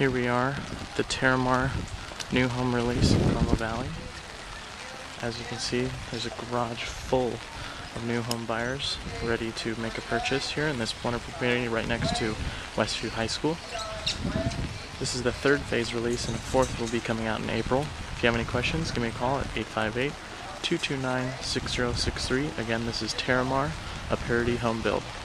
Here we are, the Terramar new home release in Carmel Valley. As you can see, there's a garage full of new home buyers ready to make a purchase here in this wonderful community right next to Westview High School. This is the third phase release, and the fourth will be coming out in April. If you have any questions, give me a call at 858-229-6063. Again, this is Terramar, a Pardee home build.